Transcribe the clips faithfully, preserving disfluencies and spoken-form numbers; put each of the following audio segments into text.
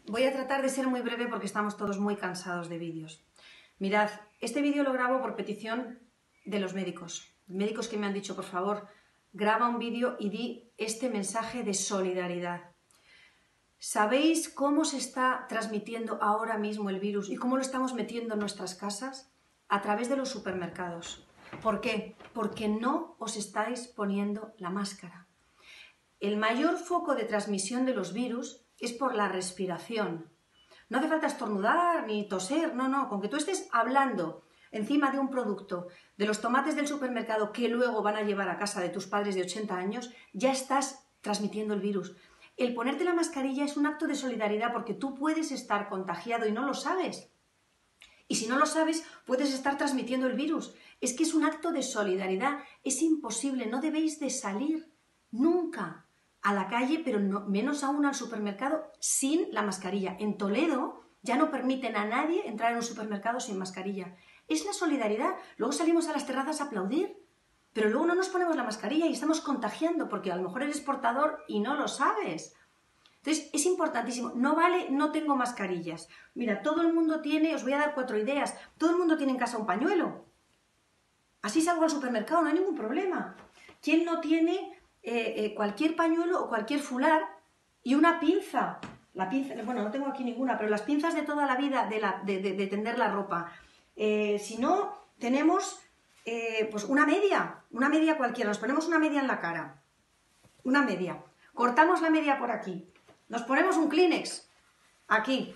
Voy a tratar de ser muy breve porque estamos todos muy cansados de vídeos. Mirad, este vídeo lo grabo por petición de los médicos. Médicos que me han dicho, por favor, graba un vídeo y di este mensaje de solidaridad. ¿Sabéis cómo se está transmitiendo ahora mismo el virus y cómo lo estamos metiendo en nuestras casas? A través de los supermercados. ¿Por qué? Porque no os estáis poniendo la máscara. El mayor foco de transmisión de los virus es por la respiración. No hace falta estornudar ni toser, no, no, con que tú estés hablando encima de un producto, de los tomates del supermercado que luego van a llevar a casa de tus padres de ochenta años, ya estás transmitiendo el virus. El ponerte la mascarilla es un acto de solidaridad porque tú puedes estar contagiado y no lo sabes. Y si no lo sabes, puedes estar transmitiendo el virus. Es que es un acto de solidaridad, es imposible, no debéis de salir nunca a la calle, pero no, menos aún al supermercado, sin la mascarilla. En Toledo ya no permiten a nadie entrar en un supermercado sin mascarilla. Es la solidaridad. Luego salimos a las terrazas a aplaudir, pero luego no nos ponemos la mascarilla y estamos contagiando, porque a lo mejor eres portador y no lo sabes. Entonces, es importantísimo. No vale, no tengo mascarillas. Mira, todo el mundo tiene, os voy a dar cuatro ideas, todo el mundo tiene en casa un pañuelo. Así salgo al supermercado, no hay ningún problema. ¿Quién no tiene eh, eh, cualquier pañuelo o cualquier fular y una pinza? La pinza, bueno, no tengo aquí ninguna, pero las pinzas de toda la vida de, la, de, de, de tender la ropa. Eh, si no, tenemos eh, pues una media, una media cualquiera. Nos ponemos una media en la cara. Una media. Cortamos la media por aquí. Nos ponemos un Kleenex, aquí.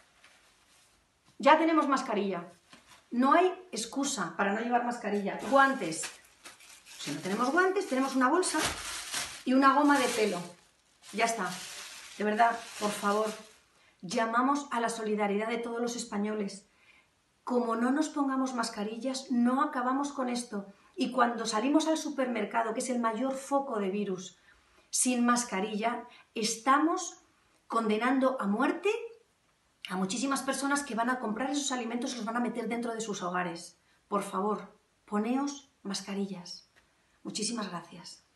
Ya tenemos mascarilla. No hay excusa para no llevar mascarilla. Guantes. Si no tenemos guantes, tenemos una bolsa y una goma de pelo. Ya está. De verdad, por favor, llamamos a la solidaridad de todos los españoles. Como no nos pongamos mascarillas, no acabamos con esto. Y cuando salimos al supermercado, que es el mayor foco de virus, sin mascarilla, estamos condenando a muerte a muchísimas personas que van a comprar esos alimentos y los van a meter dentro de sus hogares. Por favor, poneos mascarillas. Muchísimas gracias.